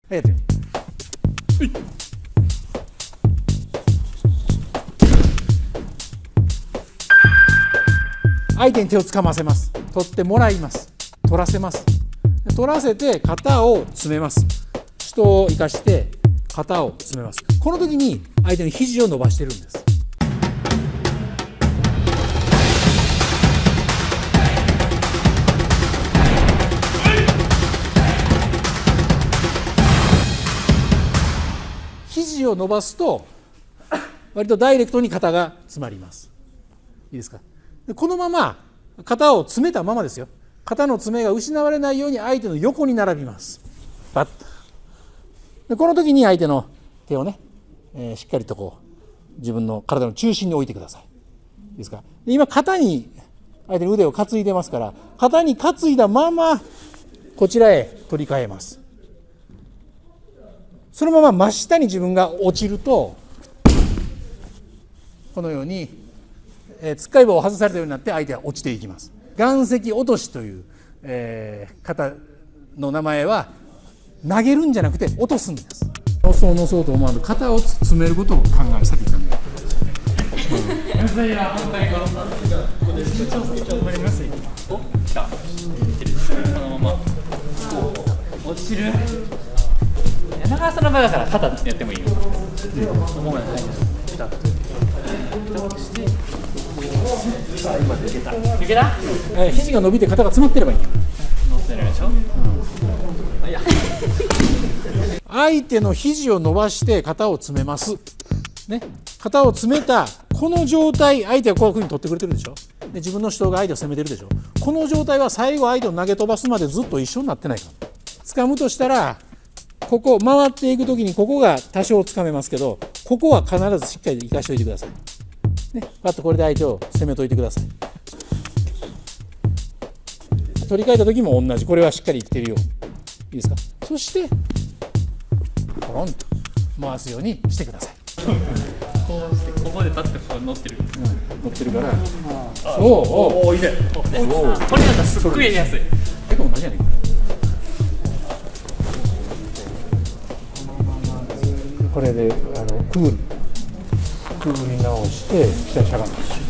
はい、やってみる。相手に手をつかませます。取ってもらいます。取らせます。取らせて肩を詰めます。人を生かして肩を詰めます。この時に相手の肘を伸ばしてるんです。肘を伸ばすと割とダイレクトに肩が詰まります。いいですか。でこのまま肩を詰めたままですよ。肩の爪が失われないように相手の横に並びます。バッと。でこの時に相手の手をね、しっかりとこう自分の体の中心に置いてください。いいですか。で今肩に相手の腕を担いでますから、肩に担いだままこちらへ取り替えます。そのまま真下に自分が落ちるとこのようにつっかい棒を外されたようになって相手は落ちていきます。岩石落としという、方の名前は投げるんじゃなくて落とすんです。乗そうと思わず肩を詰めることを考え先考えこのまま落ちる。長さの場合だから肩やってもいいよ。今抜けた。抜けた？ 肘が伸びて肩が詰まってればいいんや。 乗ってるでしょ。 相手の肘を伸ばして肩を詰めます。ね、肩を詰めたこの状態、相手はこういうふうに取ってくれてるでしょ。で自分の主導が相手を攻めてるでしょ。この状態は最後相手を投げ飛ばすまでずっと一緒になってないから。掴むとしたらここ回っていく時にここが多少掴めますけど、ここは必ずしっかり生かしておいてください。ね、パッとこれで相手を攻めといてください。取り替えた時も同じ。これはしっかり生きてるように。いいですか。そしてポロンと回すようにしてください。 こうしてここで立ってこう乗ってる。 乗ってるから。 おおいいね。これだったらすっごいやりやすい。 結構同じやねん。これでくぐり直して下にしゃがむ。